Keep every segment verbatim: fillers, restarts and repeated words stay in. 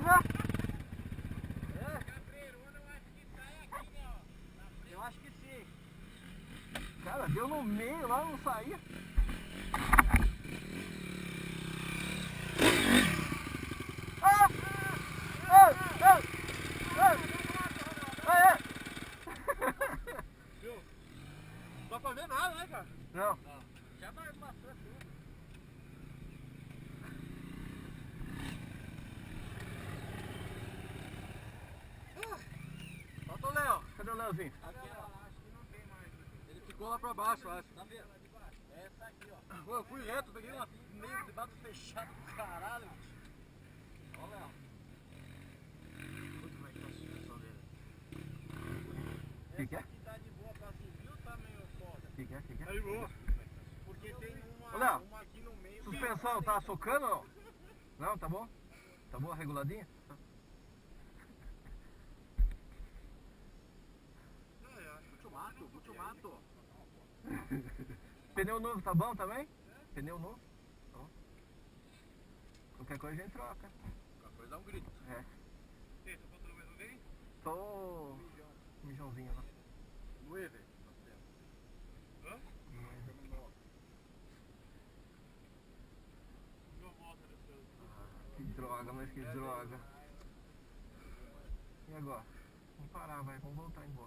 Vamos ver? Eu acho que sim. Cara, deu no meio lá, não saía. Ah! Ei! Ei! Ei! Ei! Viu? Não dá pra ver nada, né, cara? Não. Não. Já vai passando tudo. Falta o Léo. Cadê o Léozinho? Aqui, ó. Acho que não tem mais. Ele ficou lá pra baixo, acho. Tá vendo? Essa aqui, ó. Pô, eu fui reto, peguei uma meio de bato fechado do caralho. Ó, Léo. Olha como é que tá a suspensão dele. O que que é? Essa aqui tá de boa pra subir ou tá meio foda? O que que é? O que que é? Tá de boa. Porque tem uma, Ô, Léo, uma aqui no meio. suspensão tá socando ou não? Não, tá bom? Tá boa, reguladinha? Muito mato, muito mato. Pneu novo tá bom também? Pneu novo? Bom. Qualquer coisa a gente troca. Qualquer coisa dá um grito. É. Ei, tá faltando mais alguém? Tô... Mijãozinho lá. Nueve. Hã? Que droga, mas que droga. E agora? Vamos parar, vai. Vamos voltar embora.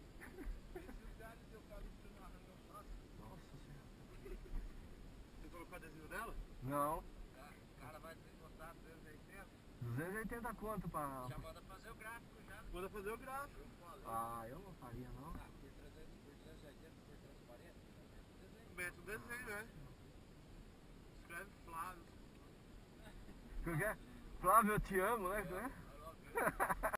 Nossa senhora. Você colocou o adesivo dela? Não. O cara vai desmontar duzentos e oitenta. duzentos e oitenta quanto pra... Já manda fazer o gráfico já. Manda fazer o gráfico. Ah, eu não faria não. Por trezentos, por duzentos e oitenta, por trezentos e quarenta. Mete o desenho, né? Escreve Flávio. O que é? Flávio, eu te amo, né?